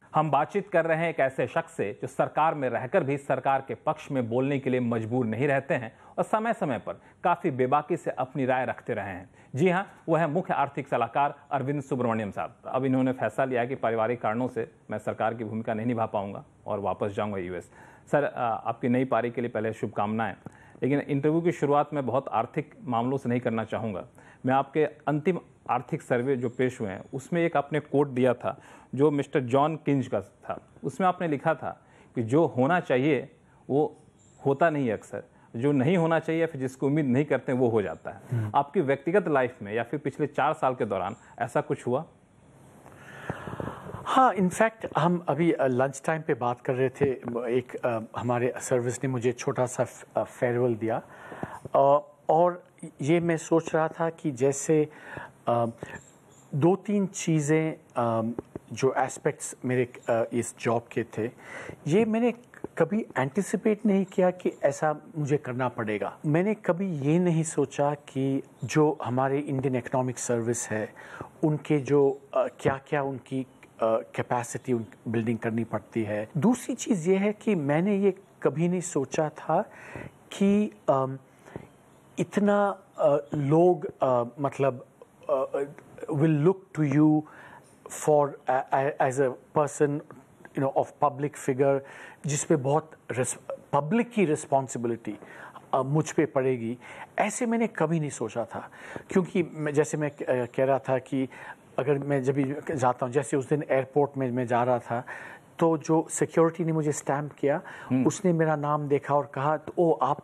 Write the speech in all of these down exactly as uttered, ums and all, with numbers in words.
हम बातचीत कर रहे हैं एक ऐसे शख्स से जो सरकार में रहकर भी सरकार के पक्ष में बोलने के लिए मजबूर नहीं रहते हैं और समय समय पर काफ़ी बेबाकी से अपनी राय रखते रहे हैं। जी हाँ, वो है मुख्य आर्थिक सलाहकार अरविंद सुब्रमण्यम साहब। अब इन्होंने फैसला लिया कि पारिवारिक कारणों से मैं सरकार की भूमिका नहीं निभा पाऊंगा और वापस जाऊंगा यूएस। सर, आपकी नई पारी के लिए पहले शुभकामनाएं, लेकिन इंटरव्यू की शुरुआत में बहुत आर्थिक मामलों से नहीं करना चाहूँगा। मैं आपके अंतिम आर्थिक सर्वे जो पेश हुए हैं उसमें एक आपने कोट दिया था जो मिस्टर जॉन किंज का था। उसमें आपने लिखा था कि जो होना चाहिए वो होता नहीं है, अक्सर जो नहीं होना चाहिए फिर जिसको उम्मीद नहीं करते वो हो जाता है। आपकी व्यक्तिगत लाइफ में या फिर पिछले चार साल के दौरान ऐसा कुछ हुआ? हाँ, इनफैक्ट हम अभी लंच टाइम पे बात कर रहे थे। एक आ, हमारे सर्विस ने मुझे छोटा सा फेयरवेल दिया आ, और ये मैं सोच रहा था कि जैसे आ, दो तीन चीज़ें जो एस्पेक्ट्स मेरे आ, इस जॉब के थे, ये मैंने कभी एंटिसिपेट नहीं किया कि ऐसा मुझे करना पड़ेगा। मैंने कभी ये नहीं सोचा कि जो हमारे इंडियन इकोनॉमिक सर्विस है उनके जो आ, क्या क्या उनकी कैपेसिटी uh, बिल्डिंग करनी पड़ती है। दूसरी चीज़ ये है कि मैंने ये कभी नहीं सोचा था कि uh, इतना uh, लोग uh, मतलब will look to you for as a person you know of public figure, जिस पे बहुत पब्लिक की रिस्पॉन्सिबिलिटी uh, मुझ पे पड़ेगी। ऐसे मैंने कभी नहीं सोचा था, क्योंकि मैं जैसे मैं कह रहा था कि अगर मैं जब भी जाता हूँ, जैसे उस दिन एयरपोर्ट में मैं जा रहा था तो जो सिक्योरिटी ने मुझे स्टैम्प किया, उसने मेरा नाम देखा और कहा तो ओ आप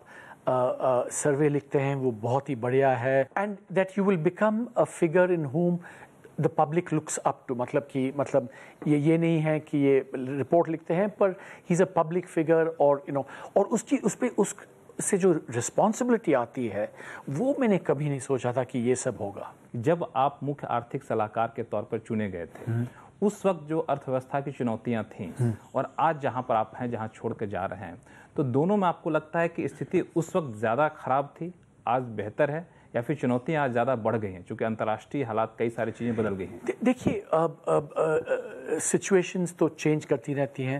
सर्वे लिखते हैं, वो बहुत ही बढ़िया है, and that you will become a figure in whom the public looks up to. मतलब कि मतलब ये ये नहीं है कि ये रिपोर्ट लिखते हैं पर he is a public figure, और यू नो और उसकी उस पर उस से जो रिस्पॉन्सिबिलिटी आती है वो मैंने कभी नहीं सोचा था कि ये सब होगा। जब आप मुख्य आर्थिक सलाहकार के तौर पर चुने गए थे, उस वक्त जो अर्थव्यवस्था की चुनौतियां थीं और आज जहां पर आप हैं, जहां छोड़ के जा रहे हैं, तो दोनों में आपको लगता है कि स्थिति उस वक्त ज़्यादा खराब थी, आज बेहतर है, या फिर चुनौतियां आज ज़्यादा बढ़ गई हैं क्योंकि अंतर्राष्ट्रीय हालात, कई सारी चीज़ें बदल गई हैं? देखिए, अब अब सिचुएशंस तो चेंज करती रहती हैं,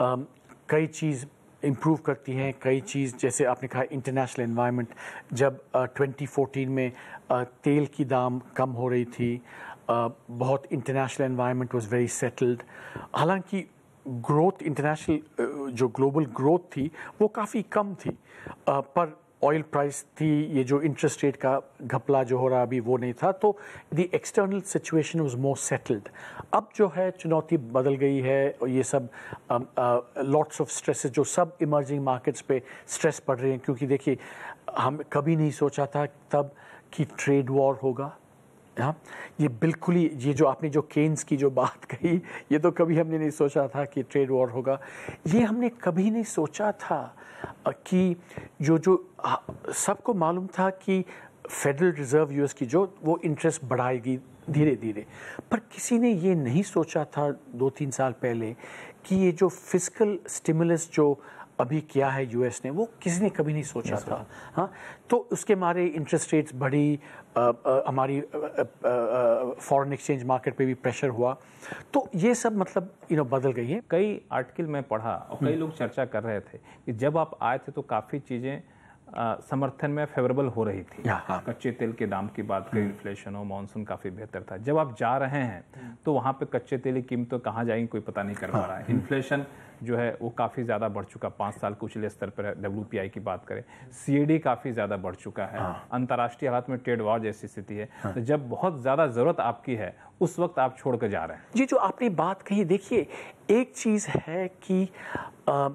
कई चीज़ इम्प्रूव करती हैं, कई चीज़ जैसे आपने कहा इंटरनेशनल एनवायरनमेंट, जब ट्वेंटी फोर्टीन में uh, तेल की दाम कम हो रही थी, uh, बहुत international environment was very settled. हालांकि ग्रोथ इंटरनेशनल uh, जो ग्लोबल ग्रोथ थी वो काफ़ी कम थी, uh, पर ऑयल प्राइस थी, ये जो इंटरेस्ट रेट का घपला जो हो रहा अभी वो नहीं था, तो the external situation was more settled. अब जो है चुनौती बदल गई है और ये सब लॉट्स ऑफ स्ट्रेसेस, जो सब इमर्जिंग मार्केट्स पे स्ट्रेस पड़ रहे हैं, क्योंकि देखिए हम कभी नहीं सोचा था तब कि ट्रेड वॉर होगा। हाँ, ये बिल्कुल ही, ये जो आपने जो केन्स की जो बात कही, ये तो कभी हमने नहीं सोचा था कि ट्रेड वॉर होगा। ये हमने कभी नहीं सोचा था कि जो जो सबको मालूम था कि फेडरल रिजर्व यूएस की जो वो इंटरेस्ट बढ़ाएगी धीरे धीरे, पर किसी ने ये नहीं सोचा था दो तीन साल पहले कि ये जो फिस्कल स्टिमुलस जो अभी किया है यूएस ने, वो किसी ने कभी नहीं सोचा yes, था। हाँ, तो उसके मारे इंटरेस्ट रेट्स बढ़ी, आ, आ, हमारी फॉरेन एक्सचेंज मार्केट पे भी प्रेशर हुआ, तो ये सब मतलब यू नो बदल गई है। कई आर्टिकल में पढ़ा और कई लोग चर्चा कर रहे थे कि जब आप आए थे तो काफ़ी चीज़ें आ, समर्थन में फेवरेबल हो रही थी। हाँ। कच्चे तेल के दाम की बात करें, इन्फ्लेशन हो, मानसून काफ़ी बेहतर था। जब आप जा रहे हैं तो वहाँ पे कच्चे तेल की कीमतें कहाँ जाएंगी कोई पता नहीं कर पा रहा है। इन्फ्लेशन जो है वो काफ़ी ज़्यादा बढ़ चुका, पाँच साल के उछले स्तर पर है। डब्ल्यू पी आई की बात करें, सी ए डी काफ़ी ज़्यादा बढ़ चुका है। अंतर्राष्ट्रीय हालात में ट्रेड वॉर जैसी स्थिति है। तो जब बहुत ज़्यादा ज़रूरत आपकी है उस वक्त आप छोड़ कर जा रहे हैं। जी, जो आपने बात कही, देखिए एक चीज़ है कि आ,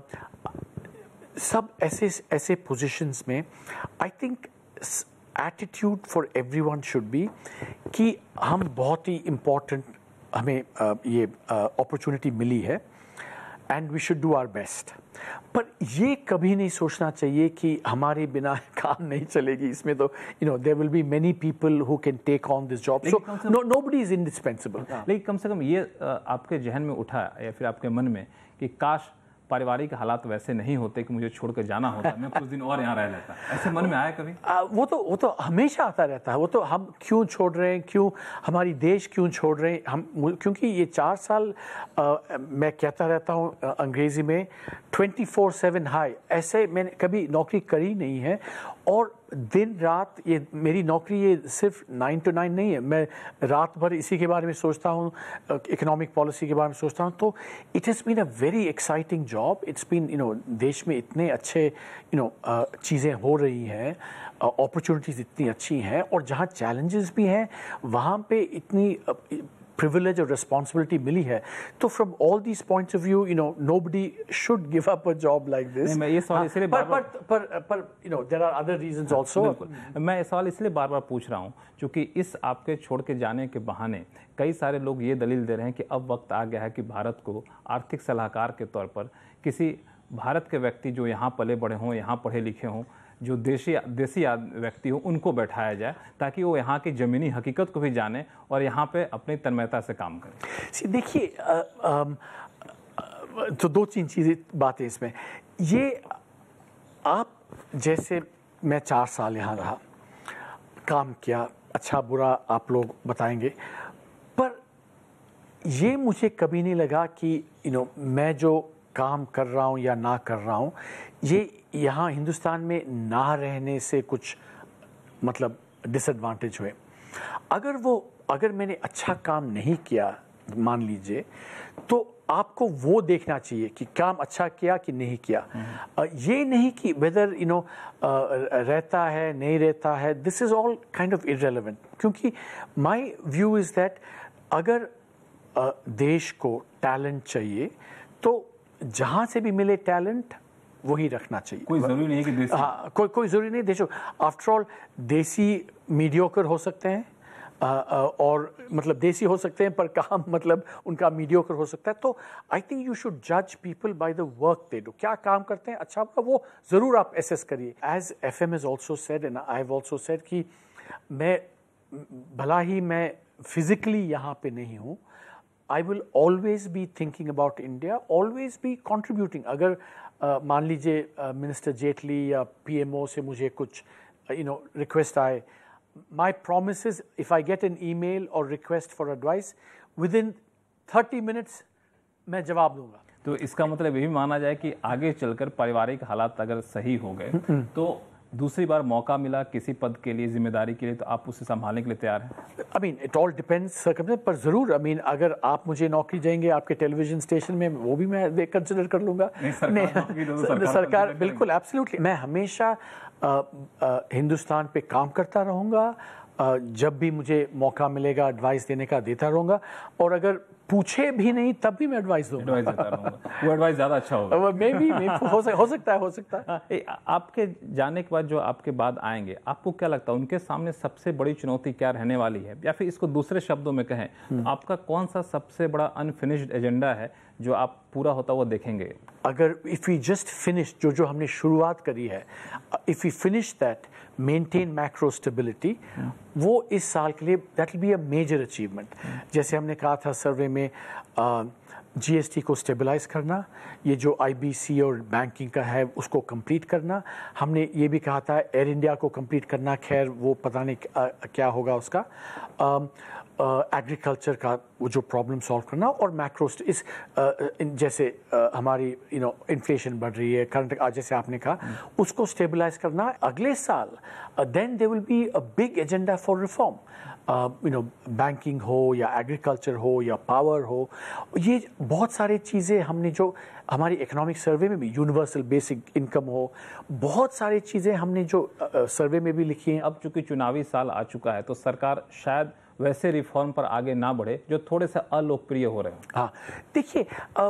सब ऐसे ऐसे पोजीशंस में I think attitude for everyone should be कि हम बहुत ही इम्पोर्टेंट, हमें uh, ये अपॉर्चुनिटी uh, मिली है and we should do our best. पर ये कभी नहीं सोचना चाहिए कि हमारे बिना काम नहीं चलेगी। इसमें तो you know there will be many people who can take on this job, so no nobody is indispensable. लेकिन कम से कम ये आपके जहन में उठा या फिर आपके मन में कि काश पारिवारिक हालात वैसे नहीं होते कि मुझे छोड़कर जाना होता, मैं कुछ दिन और यहाँ रह लेता, ऐसे मन में आया कभी? आ, वो तो वो तो हमेशा आता रहता है। वो तो हम क्यों छोड़ रहे हैं, क्यों हमारी देश क्यों छोड़ रहे हैं हम, क्योंकि ये चार साल आ, मैं कहता रहता हूँ अंग्रेजी में ट्वेंटी फोर सेवन हाई, ऐसे मैंने कभी नौकरी करी नहीं है। और दिन रात ये मेरी नौकरी ये सिर्फ नाइन टू नाइन नहीं है, मैं रात भर इसी के बारे में सोचता हूँ, इकोनॉमिक पॉलिसी के बारे में सोचता हूँ। तो it has been a very exciting job. It's been you know देश में इतने अच्छे यू नो चीज़ें हो रही हैं, अपॉर्चुनिटीज़ इतनी अच्छी हैं, और जहाँ चैलेंजेस भी हैं वहाँ पे इतनी privilege और responsibility मिली है। तो from all these points of view, you know, nobody should give up a job like this. नहीं, मैं ये सवाल इसलिए पर बार पर पर पर you know, there are other reasons also. बिल्कुल, मैं ये सवाल इसलिए बार बार पूछ रहा हूँ क्योंकि इस आपके छोड़ के जाने के बहाने कई सारे लोग ये दलील दे रहे हैं कि अब वक्त आ गया है कि भारत को आर्थिक सलाहकार के तौर पर किसी भारत के व्यक्ति जो यहाँ पले बड़े हों, यहाँ पढ़े लिखे हों, जो देशी देसी व्यक्ति हो, उनको बैठाया जाए ताकि वो यहाँ की ज़मीनी हकीकत को भी जाने और यहाँ पे अपनी तन्मयता से काम करें। देखिए, तो दो तीन चीज़ें बातें इसमें। ये आप जैसे मैं चार साल यहाँ रहा, काम किया, अच्छा बुरा आप लोग बताएंगे, पर ये मुझे कभी नहीं लगा कि यू नो मैं जो काम कर रहा हूँ या ना कर रहा हूँ, ये यहाँ हिंदुस्तान में ना रहने से कुछ मतलब डिसएडवांटेज हुए। अगर वो अगर मैंने अच्छा काम नहीं किया मान लीजिए, तो आपको वो देखना चाहिए कि काम अच्छा किया कि नहीं किया। uh, ये नहीं कि वेदर यू नो रहता है नहीं रहता है, this is all kind of irrelevant. क्योंकि माय व्यू इज़ दैट अगर uh, देश को टैलेंट चाहिए तो जहाँ से भी मिले टैलेंट वही रखना चाहिए। कोई ज़रूरी नहीं है कि देसी, हाँ, कोई कोई ज़रूरी नहीं। देखो, आफ्टर ऑल देसी मीडियोकर हो सकते हैं, आ, आ, और मतलब देसी हो सकते हैं पर काम मतलब उनका मीडियोकर हो सकता है। तो आई थिंक यू शुड जज people by the work they do. क्या काम करते हैं अच्छा वो ज़रूर आप एसेस करिए। As F M is also said and I have also said कि मैं भला ही मैं फिजिकली यहाँ पे नहीं हूँ, I will always be thinking about India, always be contributing. अगर uh, मान लीजिए मिनिस्टर जेटली या पीएमओ से मुझे कुछ you know रिक्वेस्ट आए, my promise is if I get an email or request for advice within thirty minutes मैं जवाब दूंगा। तो इसका मतलब ये भी माना जाए कि आगे चलकर पारिवारिक हालात अगर सही हो गए तो दूसरी बार मौका मिला किसी पद के लिए, जिम्मेदारी के लिए, तो आप उसे संभालने के लिए तैयार हैं? I mean it all depends circumstances, पर ज़रूर आई मीन अगर आप मुझे नौकरी देंगे आपके टेलीविजन स्टेशन में, वो भी मैं कंसिडर कर लूँगा। नहीं, सरकार, नहीं, तो सरकार, सरकार बिल्कुल एब्सोल्युटली। मैं हमेशा आ, आ, हिंदुस्तान पे काम करता रहूँगा, जब भी मुझे मौका मिलेगा एडवाइस देने का देता रहूँगा, और अगर पूछे भी नहीं तब भी मैं एडवाइस दूंगा। एडवाइस देता रहूँगा, वो एडवाइस ज़्यादा अच्छा होगा। मे बी हो, हो सकता है हो सकता है। आपके जाने के बाद जो आपके बाद आएंगे, आपको क्या लगता है उनके सामने सबसे बड़ी चुनौती क्या रहने वाली है? या फिर इसको दूसरे शब्दों में कहें तो आपका कौन सा सबसे बड़ा अनफिनिश्ड एजेंडा है जो आप पूरा होता हुआ देखेंगे? अगर इफ़ वी जस्ट फिनिश जो जो हमने शुरुआत करी है, if we finish that, maintain macro stability, वो इस साल के लिए that will be a major achievement. जैसे हमने कहा था सर्वे में, जीएसटी को स्टेबलाइज करना, ये जो आईबीसी और बैंकिंग का है उसको कंप्लीट करना, हमने ये भी कहा था एयर इंडिया को कंप्लीट करना, खैर वो पता नहीं आ, क्या होगा उसका, एग्रीकल्चर uh, का वो जो प्रॉब्लम सॉल्व करना, और मैक्रो इस uh, जैसे uh, हमारी यू नो इन्फ्लेशन बढ़ रही है करंट, जैसे आपने कहा, उसको स्टेबलाइज करना। अगले साल then there will be a big agenda for reform, you know banking हो या एग्रीकल्चर हो या पावर हो, ये बहुत सारी चीज़ें हमने जो हमारी इकोनॉमिक सर्वे में भी, यूनिवर्सल बेसिक इनकम हो, बहुत सारी चीज़ें हमने जो सर्वे uh, में भी लिखी हैं। अब चूंकि चुनावी साल आ चुका है तो सरकार शायद वैसे रिफॉर्म पर आगे ना बढ़े जो थोड़े से अलोकप्रिय हो रहे हैं। हाँ, देखिए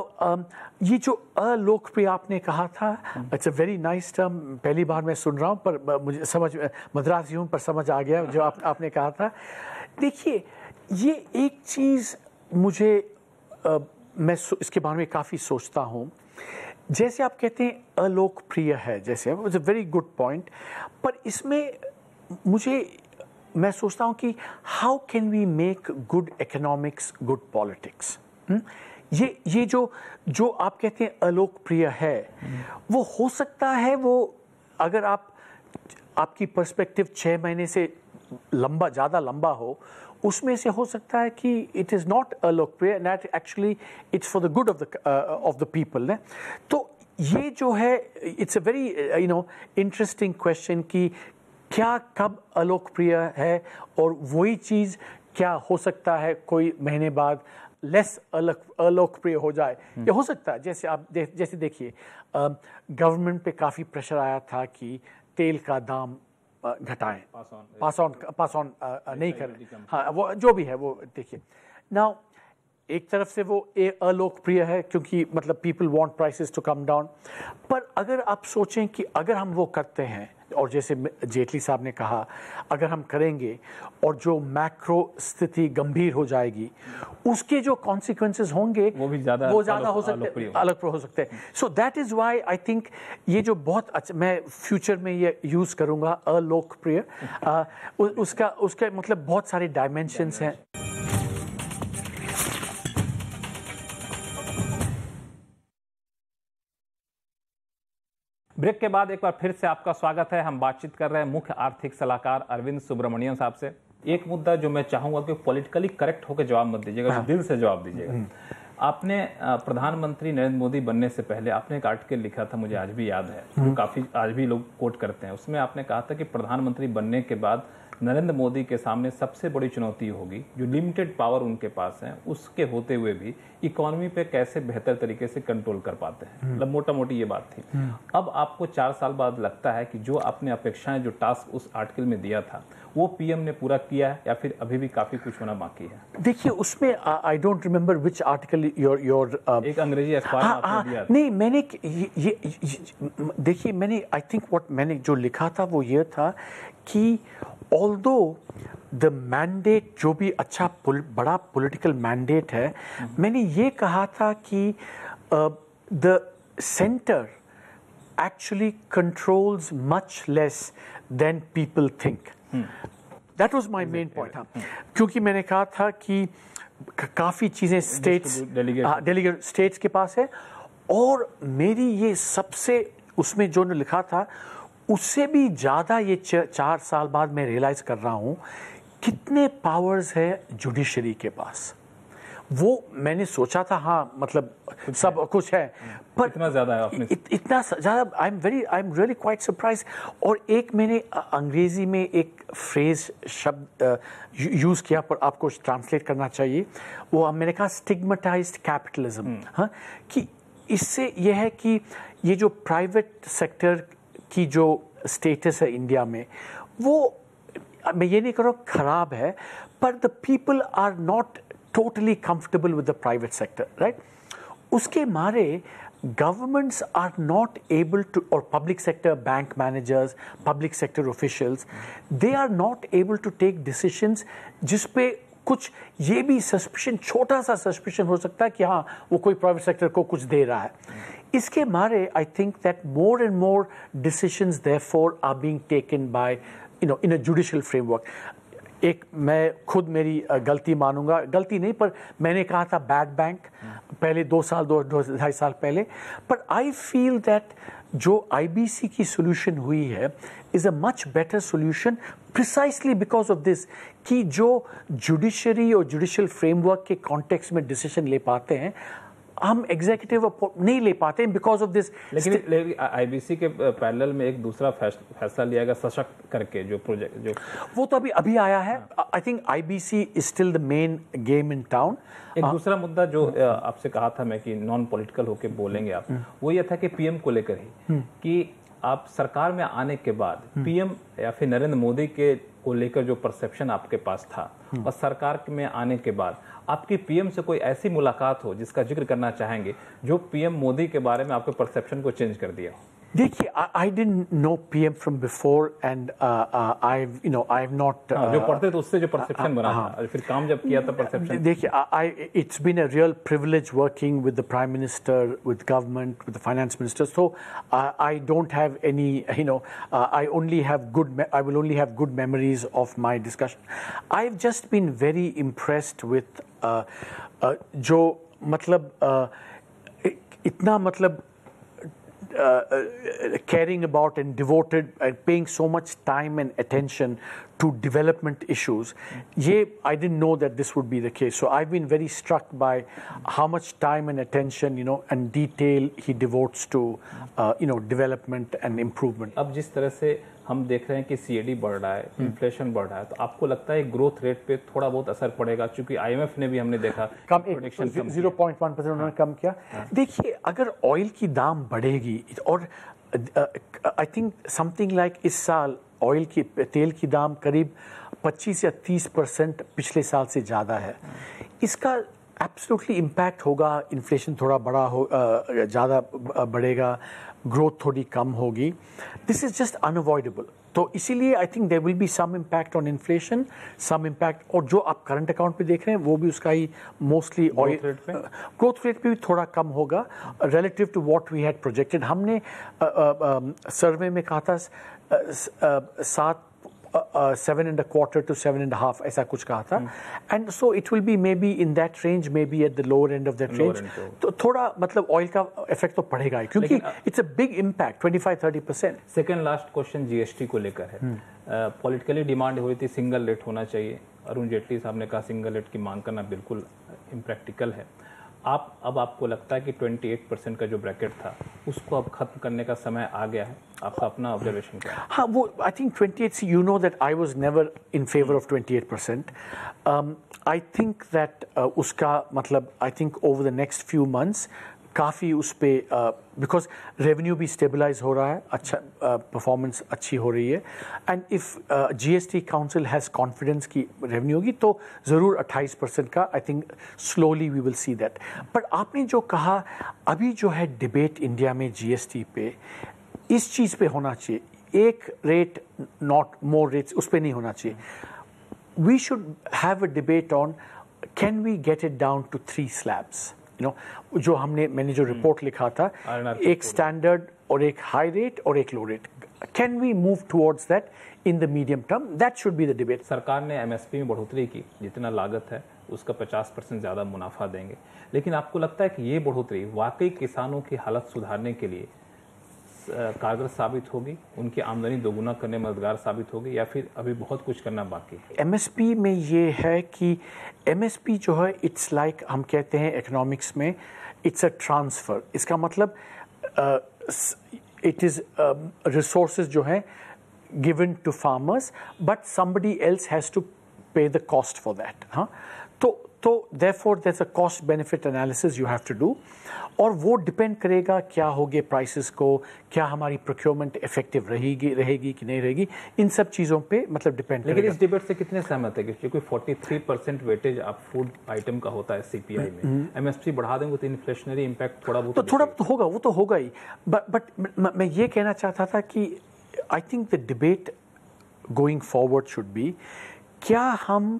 ये जो अलोकप्रिय आपने कहा था, it's a very nice term, पहली बार मैं सुन रहा हूँ, पर मुझे समझ, मद्रासी हूँ पर समझ आ गया जो आप, आपने कहा था। देखिए, ये एक चीज़ मुझे आ, मैं इसके बारे में काफ़ी सोचता हूँ। जैसे आप कहते हैं अलोकप्रिय है, जैसे it's a very good point, पर इसमें मुझे मैं सोचता हूँ कि how can we make good economics good politics. ये ये जो जो आप कहते हैं अलोकप्रिय है, वो हो सकता है वो अगर आप आपकी पर्सपेक्टिव छः महीने से लंबा ज़्यादा लंबा हो, उसमें से हो सकता है कि इट इज़ नॉट अलोकप्रिय, that actually it's for the good of the of the people. तो ये जो है it's a very you know interesting question कि क्या कब अलोकप्रिय है और वही चीज़ क्या हो सकता है कोई महीने बाद लेस अलोकप्रिय हो जाए। ये हो सकता है, जैसे आप दे, जैसे देखिए गवर्नमेंट पे काफ़ी प्रेशर आया था कि तेल का दाम घटाएं, पास ऑन पास ऑन नहीं करें, हाँ वो जो भी है वो देखिए। नाउ एक तरफ से वो ए अलोकप्रिय है क्योंकि मतलब people want prices to come down, पर अगर आप सोचें कि अगर हम वो करते हैं और जैसे जेटली साहब ने कहा अगर हम करेंगे और जो मैक्रो स्थिति गंभीर हो जाएगी, उसके जो कॉन्सिक्वेंसेस होंगे वो भी ज़्यादा वो ज़्यादा हो सकते हैं, अलग हो सकते हैं। So that is why I think ये जो बहुत अच्छा, मैं फ्यूचर में ये यूज़ करूँगा अलोकप्रिय, उसका उसका मतलब बहुत सारे डायमेंशंस हैं। ब्रेक के बाद एक बार फिर से आपका स्वागत है। हम बातचीत कर रहे हैं मुख्य आर्थिक सलाहकार अरविंद सुब्रमण्यम साहब से। एक मुद्दा जो मैं चाहूंगा कि पॉलिटिकली करेक्ट होकर जवाब मत दीजिएगा, हाँ। दिल से जवाब दीजिएगा। आपने प्रधानमंत्री नरेंद्र मोदी बनने से पहले आपने एक आर्टिकल लिखा था, मुझे आज भी याद है, जो काफी आज भी लोग कोट करते हैं। उसमें आपने कहा था कि प्रधानमंत्री बनने के बाद नरेंद्र मोदी के सामने सबसे बड़ी चुनौती होगी जो लिमिटेड पावर उनके पास है, उसके होते हुए भी इकोनॉमी पे कैसे बेहतर तरीके से कंट्रोल कर पाते हैं। मतलब मोटा मोटी ये बात थी। अब आपको चार साल बाद लगता है कि जो आपने अपेक्षाएं, जो टास्क उस आर्टिकल में दिया था, वो पीएम ने पूरा किया है या फिर अभी भी काफी कुछ होना बाकी है? देखिए उसमें I don't remember which article your your एक अंग्रेजी अखबार में आपने दिया था। नहीं मैंने ये, ये, ये देखिए मैंने आई थिंक व्हाट मैंने जो लिखा था वो ये था कि ऑल्दो द मैंडेट जो भी अच्छा पुल, बड़ा पॉलिटिकल मैंडेट है, मैंने ये कहा था कि the centre actually controls much less than people think. That was my main point. हाँ, क्योंकि मैंने कहा था कि काफ़ी चीज़ें स्टेट्स डेलीगेट स्टेट्स के पास है, और मेरी ये सबसे उसमें जो ने लिखा था उससे भी ज़्यादा ये चार साल बाद मैं रियलाइज कर रहा हूँ कितने पावर्स है जुडिशरी के पास। वो मैंने सोचा था हाँ मतलब कुछ सब है। कुछ है, पर इतना ज़्यादा है आपने इत, इतना ज़्यादा I am very I am really quite surprise. और एक मैंने अंग्रेजी में एक फ्रेज शब्द यूज़ किया, पर आपको ट्रांसलेट करना चाहिए। वो मैंने कहा स्टिग्मेटाइज्ड कैपिटलिज्म। हाँ, कि इससे यह है कि ये जो प्राइवेट सेक्टर की जो स्टेटस है इंडिया में, वो मैं ये नहीं कह रहा हूँ खराब है, पर the people are not totally comfortable with the private sector, right. उसके मारे governments are not able to, और public sector bank managers, public sector officials, they are not able to take decisions जिस पे कुछ ये भी सस्पिशन, छोटा सा सस्पिशन हो सकता है कि हाँ वो कोई प्राइवेट सेक्टर को कुछ दे रहा है। इसके मारे I think that more and more decisions therefore are being taken by you know in a judicial framework. एक मैं खुद मेरी गलती मानूंगा, गलती नहीं पर मैंने कहा था बैड बैंक पहले दो साल दो ढाई साल पहले, पर आई फील दैट जो आईबीसी की सोल्यूशन हुई है is a much better solution precisely because of this, कि जो जुडिशरी और जुडिशियल फ्रेमवर्क के कॉन्टेक्स्ट में डिसीजन ले पाते हैं हम एग्जीक्यूटिव नहीं ले पाते बिकॉज ऑफ दिस। लेकिन, लेकिन आईबीसी के पैरेलल में एक दूसरा फैसला लिया गया सशक्त करके, जो प्रोजेक्ट जो वो तो अभी अभी आया है। I think IBC is still the main game in town. एक दूसरा मुद्दा जो आपसे कहा था मैं कि नॉन पॉलिटिकल होके बोलेंगे आप, वो ये था कि पीएम को लेकर ही कि आप सरकार में आने के बाद पीएम या फिर नरेंद्र मोदी के को लेकर जो परसेप्शन आपके पास था, और सरकार में आने के बाद आपकी पीएम से कोई ऐसी मुलाकात हो जिसका जिक्र करना चाहेंगे जो पीएम मोदी के बारे में आपके परसेप्शन को चेंज कर दिया? देखिए, I didn't know PM from before and I you know I have not जो पढ़ते तो उससे जो परसेप्शन बना था, फिर काम जब किया था परसेप्शन। देखिए, I it's been a real privilege working with the prime minister, with government, with the finance minister, so I don't have any you know I only have good I will only have good memories of my discussion. I have just been very impressed with जो मतलब uh, इतना मतलब Uh, uh, caring about and devoted and paying so much time and attention to development issues. Yeah, I didn't know that this would be the case. So I've been very struck by how much time and attention, you know, and detail he devotes to, uh, you know, development and improvement. अब जिस तरह से हम देख रहे हैं कि CAD बढ़ रहा है, इन्फ्लेशन बढ़ रहा है, तो आपको लगता है ग्रोथ रेट पे थोड़ा बहुत असर पड़ेगा? क्योंकि आईएमएफ ने भी हमने देखा कम एक ज़ीरो पॉइंट वन परसेंट उन्होंने कम किया। देखिए, अगर ऑयल की दाम बढ़ेगी और आई थिंक समथिंग लाइक इस साल ऑयल की तेल की दाम करीब पच्चीस या तीस परसेंट पिछले साल से ज़्यादा है, इसका एब्सोल्युटली इम्पैक्ट होगा। इन्फ्लेशन थोड़ा बड़ा हो, ज़्यादा बढ़ेगा, ग्रोथ थोड़ी कम होगी। This is just unavoidable. तो इसीलिए I think there will be some impact on inflation, some impact, और जो आप करंट अकाउंट पे देख रहे हैं वो भी उसका ही मोस्टली ऑयल ग्रोथ रेट पे भी थोड़ा कम होगा relative to what we had projected. हमने सर्वे में कहा था सात seven and a quarter to seven and half ऐसा कुछ कहा था, and so it will be maybe in that range, maybe at the lower end of that range. तो थोड़ा मतलब ऑयल का इफेक्ट तो पड़ेगा ही, क्योंकि it's a big impact, twenty five thirty percent. Second last question GST को लेकर है। पॉलिटिकली डिमांड हो रही थी सिंगल रेट होना चाहिए, अरुण जेटली साहब ने कहा सिंगल रेट की मांग करना बिल्कुल इम्प्रैक्टिकल है। आप अब आपको लगता है कि अट्ठाईस परसेंट का जो ब्रैकेट था उसको अब खत्म करने का समय आ गया है? आपका अपना ऑब्जर्वेशन क्या है? हाँ, वो आई थिंक अट्ठाईस, you know that I was never in favour of अट्ठाईस परसेंट। आई थिंक दैट उसका मतलब I think over the next few months काफ़ी उस पर, बिकॉज रेवेन्यू भी स्टेबलाइज हो रहा है, अच्छा परफॉर्मेंस uh, अच्छी हो रही है, and if GST council has confidence की रेवेन्यू होगी तो ज़रूर अट्ठाईस परसेंट का I think slowly we will see that. But आपने जो कहा अभी जो है डिबेट इंडिया में जीएसटी पे, इस चीज़ पे होना चाहिए, एक रेट नॉट मोर रेट्स उस पर नहीं होना चाहिए। We should have a debate on can we get it down to three slabs, you know, जो हमने मैंने जो रिपोर्ट लिखा था, एक स्टैंडर्ड और एक हाई रेट और एक low rate, can we move towards that in the medium term? That should be the debate. सरकार ने एमएसपी में बढ़ोतरी की, जितना लागत है उसका पचास परसेंट ज़्यादा मुनाफा देंगे, लेकिन आपको लगता है कि ये बढ़ोतरी वाकई किसानों की हालत सुधारने के लिए कारगर साबित होगी, उनकी आमदनी दोगुना करने में मददगार साबित होगी, या फिर अभी बहुत कुछ करना बाकी है? एमएसपी में ये है कि एमएसपी जो है इट्स लाइक like, हम कहते हैं इकोनॉमिक्स में इट्स अ ट्रांसफ़र। इसका मतलब इट इज़ रिसोर्सेज जो है given to farmers, but somebody else has to pay the cost for that. हाँ, तो तो therefore there is a cost benefit analysis you have to do, और वो डिपेंड करेगा क्या होगे प्राइसेस को, क्या हमारी प्रोक्योरमेंट इफेक्टिव रहेगी रहेगी कि नहीं रहेगी, इन सब चीज़ों पे मतलब डिपेंड करेगा। लेकिन इस डिबेट से कितने सहमत है कि कोई तैंतालीस परसेंट वेटेज आप फूड आइटम का होता है सीपीआई में, एमएसपी बढ़ा देंगे तो इन्फ्लेशनरी इम्पैक्ट थोड़ा बहुत तो थोड़ा तो होगा, वो तो होगा ही। बट बट मैं ये कहना चाहता था कि I think the debate going forward should be, क्या हम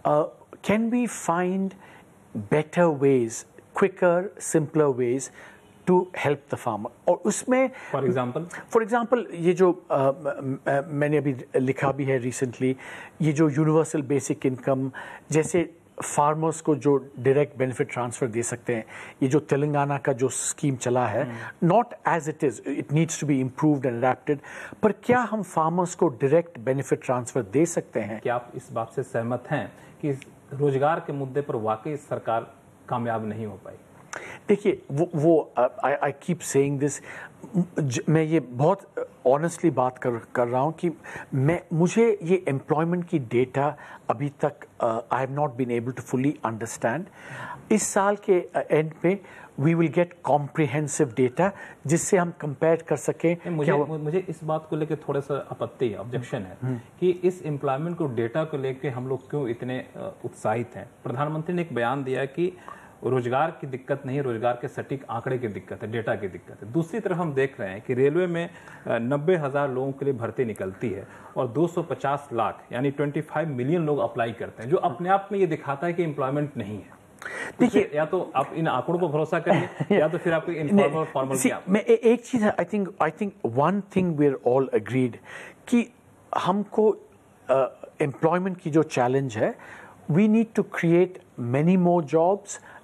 can we find better ways, quicker, simpler ways to help the farmer? और उसमें फॉर एग्जांपल फॉर एग्जांपल ये जो आ, आ, मैंने अभी लिखा भी है रिसेंटली, ये जो यूनिवर्सल बेसिक इनकम जैसे फार्मर्स को जो डायरेक्ट बेनिफिट ट्रांसफ़र दे सकते हैं, ये जो तेलंगाना का जो स्कीम चला है, not as it is, it needs to be improved and adapted, पर क्या हम फार्मर्स को डायरेक्ट बेनिफिट ट्रांसफ़र दे सकते हैं? क्या आप इस बात से सहमत हैं कि रोजगार के मुद्दे पर वाकई सरकार कामयाब नहीं हो पाई? देखिए, वो वो I I keep saying this, मैं ये बहुत ऑनेस्टली बात कर कर रहा हूँ कि मैं मुझे ये एम्प्लॉयमेंट की डेटा अभी तक I have not been able to fully understand. इस साल के एंड पे we will get comprehensive data जिससे हम कंपेयर कर सकें। मुझे मुझे इस बात को लेकर थोड़ा सा आपत्ति है, ऑब्जेक्शन है कि इस एम्प्लॉयमेंट को डेटा को लेकर हम लोग क्यों इतने उत्साहित हैं। प्रधानमंत्री ने एक बयान दिया कि रोजगार की दिक्कत नहीं, रोजगार के सटीक आंकड़े की दिक्कत है, डेटा की दिक्कत है। दूसरी तरफ हम देख रहे हैं कि रेलवे में नब्बे हज़ार लोगों के लिए भर्ती निकलती है और दो सौ पचास लाख यानी पच्चीस मिलियन लोग अप्लाई करते हैं, जो अपने आप में ये दिखाता है कि एम्प्लॉयमेंट नहीं है। देखिए, या तो आप इन आंकड़ों पर भरोसा करिए या तो फिर आपको इनफॉर्मल फॉर्मल क्या। मैं एक चीज है, I think I think one thing we are all agreed कि हमको एम्प्लॉयमेंट uh, की जो चैलेंज है, we need to create many more jobs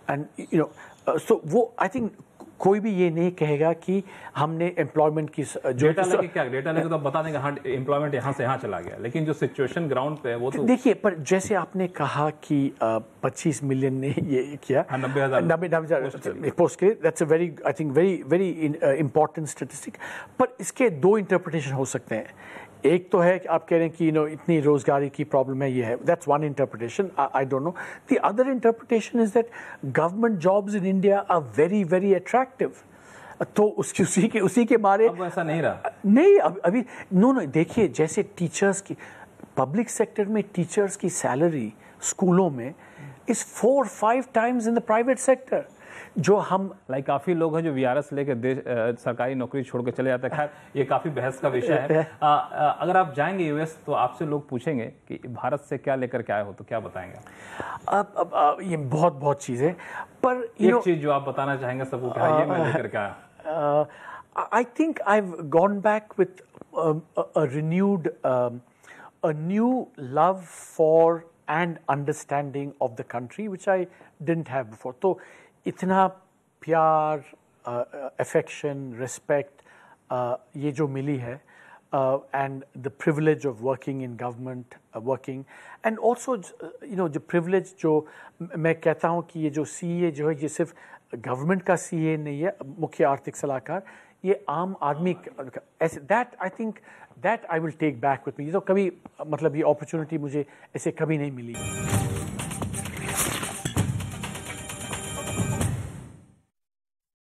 and you know so वो आई थिंक कोई भी ये नहीं कहेगा कि हमने एम्प्लॉयमेंट की जो डेटा लेके क्या डेटा लेके तो बता देंगे हाँ एम्प्लॉयमेंट यहाँ से यहाँ चला गया, लेकिन जो सिचुएशन ग्राउंड पे है वो तो देखिए, पर जैसे आपने कहा कि पच्चीस मिलियन ने ये किया, नब्बे हजार नब्बे हजार पोस्ट के, that's a very I think very very important statistic. पर इसके दो इंटरप्रिटेशन हो सकते हैं। एक तो है कि आप कह रहे हैं कि यू नो इतनी रोजगारी की प्रॉब्लम है, ये है, that's one interpretation, I don't know. The other interpretation is that government jobs in India are very very attractive, तो उसकी उसी के उसी के मारे अब ऐसा नहीं रहा। नहीं अब अभी नो नो देखिए, जैसे टीचर्स की पब्लिक सेक्टर में टीचर्स की सैलरी स्कूलों में is four five times in the private sector. जो हम लाइक काफी लोग हैं जो वीआरएस लेके देश सरकारी नौकरी छोड़ के चले जाते हैं। खैर ये काफी बहस का विषय है। आ, आ, अगर आप जाएंगे यूएस तो आपसे लोग पूछेंगे कि भारत से क्या लेकर के आए हो, तो क्या बताएंगे? अब अब अब ये बहुत बहुत चीजें, पर एक चीज जो आप बताना चाहेंगे सबको कि हाँ, ये मैं लेकर के आया। I think I have gone back with a renewed a new love for and understanding of the country which I didn't have before. तो इतना प्यार, अफेक्शन, रिस्पेक्ट ये जो मिली है, and the privilege of working in government, working and also you know जो privilege जो मैं कहता हूँ कि ये जो सीए जो है ये सिर्फ गवर्नमेंट का सीए नहीं है, मुख्य आर्थिक सलाहकार, ये आम आदमी ऐसे, that I think that I will take back with me. तो कभी मतलब ये अपॉर्चुनिटी मुझे ऐसे कभी नहीं मिली।